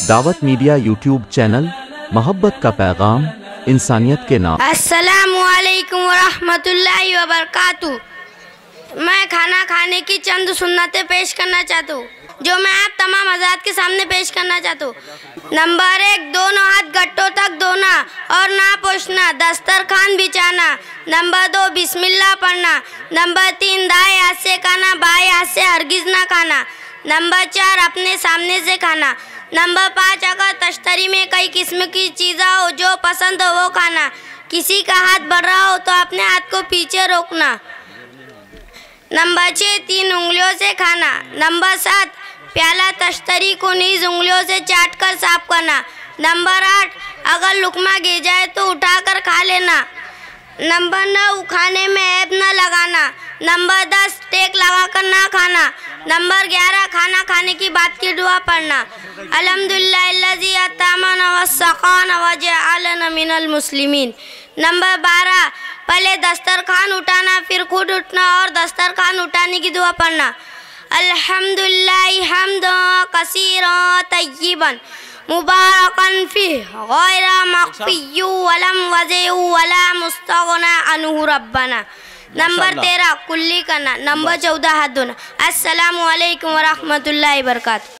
दावत media YouTube channel, मोहब्बत का पैगाम, इंसानियत के नाम। अस्सलामु अलैकुम वरहमतुल्लाहि वबरकातुहू। मैं खाना खाने की चंद सुन्नतें पेश करना चाहता हूँ, जो मैं आप तमाम हज़रात के सामने पेश करना चाहता हूँ। नंबर 1, दोनों हाथ गट्टों तक धोना और ना पोंछना, दस्तरखान बिछाना। नंबर 2, बिस्मिल्लाह पढ़ना। नंबर 3, दाएं हाथ से खाना, बाएं हाथ से हरगिज़ ना खाना। नंबर 4, अपने सामने से खाना। नंबर 5, अगर तश्तरी में कई किस्म की चीज़ें हो जो पसंद हो वो खाना। किसी का हाथ बढ़ रहा हो तो अपने हाथ को पीछे रोकना। नंबर 6, 3 उंगलियों से खाना। नंबर 7, प्याला तश्तरी को निज उंगलियों से चाट कर साफ करना। नंबर 8, अगर लुकमा गिर जाए तो उठाकर खा लेना। नंबर 9, खाने में ऐब न लगाना। नंबर 10, टेक लगाकर ना खाना। नंबर 11, खाना खाने की बात की दुआ पढ़ना। अल्हम्दुलिल्लाहिल्लज़ी अतामना वस्सक़ाना वजअलना मिनल मुस्लिमीन। नंबर 12, पहले दस्तरखान उठाना, फिर खुद उठना और दस्तरखान उठाने की दुआ पढ़ना। अल्हम्दुलिल्लाहि हम्दन कसीरन तय्यिबन मुबारकन फीह गैर मख्फिय्यु वलम वज़ेउ वला मुस्तगना अन्हु रब्बना। नंबर 13, कुल्ली करना। नंबर 14, हाथ धोना। अस्सलामु अलैकुम वरहमतुल्लाहि वबरकातुहू।